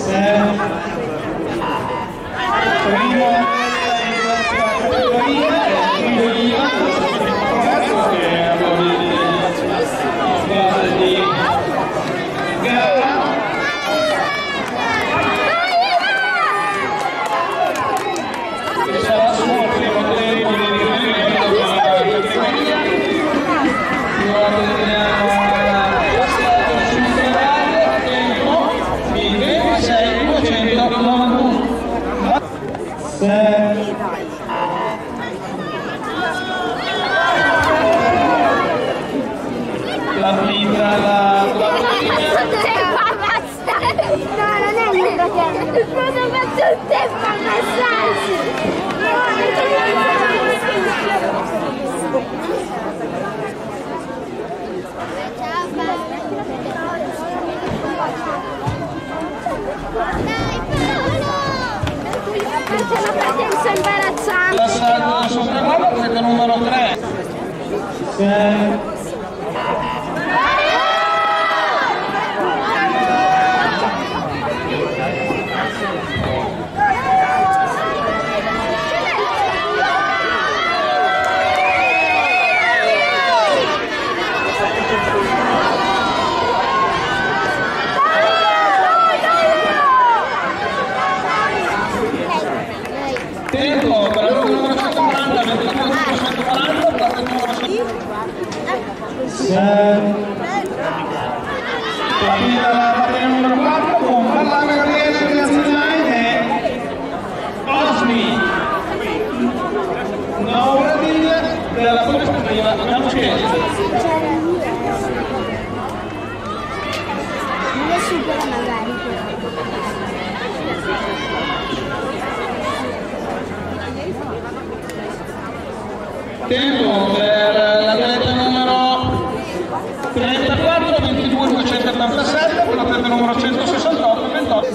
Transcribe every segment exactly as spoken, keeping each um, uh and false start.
La sopravvolo prende numero tre. Tempo per il numero centoquaranta, ventiquattro centoquaranta, per il numero la batteria numero quattro con Parlaga Gabriele Creazionale e Osmi Nauradil della Polesperia Abbiamo scelto non è supera magari. tempo per la rete numero trentaquattro ventidue duecentottantasette per la rete numero centosessantotto ventotto.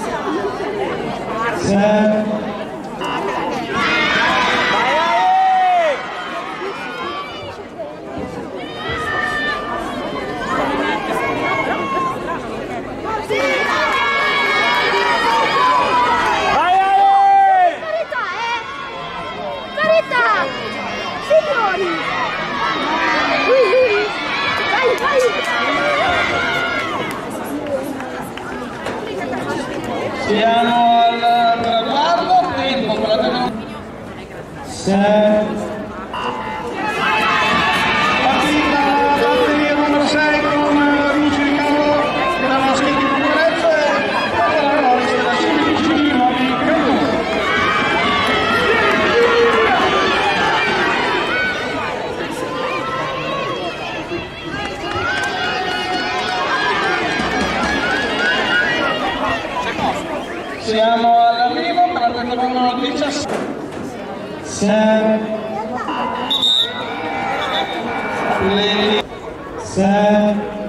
Siamo al traguardo, tempo per la tenuta. Partita la batteria numero sei con Lucio Riccardo della Maschi di Bucarezza e la Rolex della C D C Mobili Cantù. Siamo all'arrivo per la rete numero diciassette. Le...